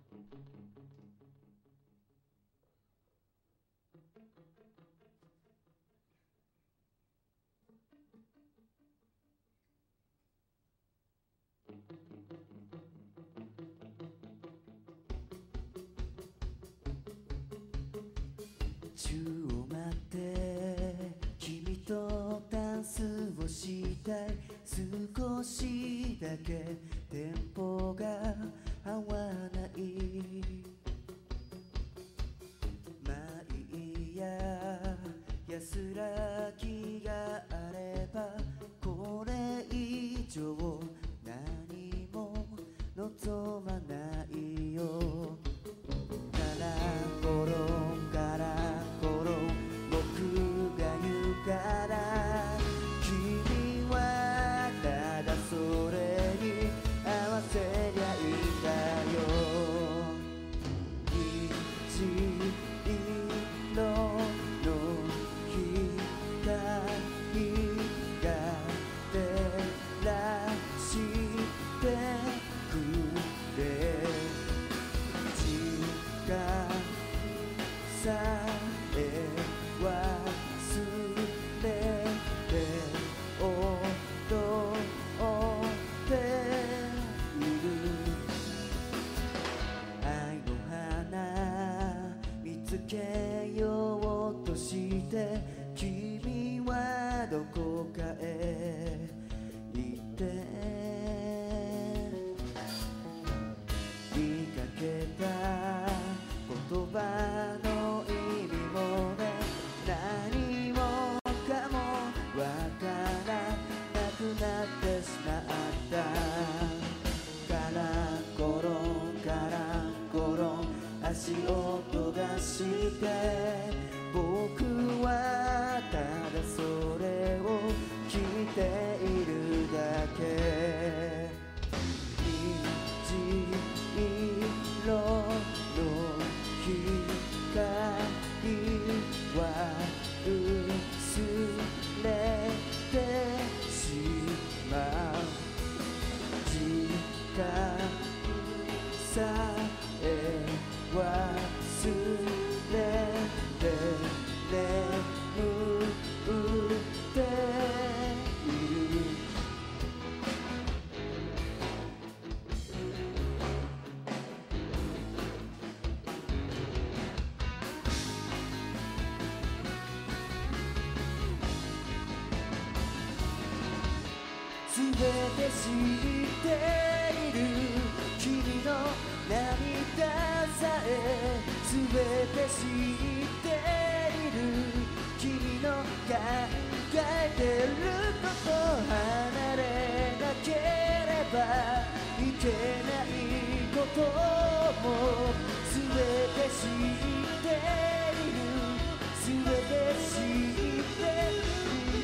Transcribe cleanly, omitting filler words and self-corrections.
宙を待って君とダンスをしたい。少しだけテンポが合わない。まあいいや、安らぎがあればこれ以上何も望まないよ。からころんからころん僕が言うから君はただそれに合わせりゃいいんだよ。虹色の光が照らしてくれ。時間さえ忘れて踊っている。愛の花見つけようとして君はどこかへ行って見かけた言葉の意味もね、何もかもわからなくなってしまった。からころんからころん足音がして僕はただそれを聞いているだけ。虹色の光は薄れてしまう。時間さえ忘れて眠っている。すべて知っている君の涙さえ、すべて知っている君の考えてること、離れなければいけないこともすべて知っている。すべて知っている。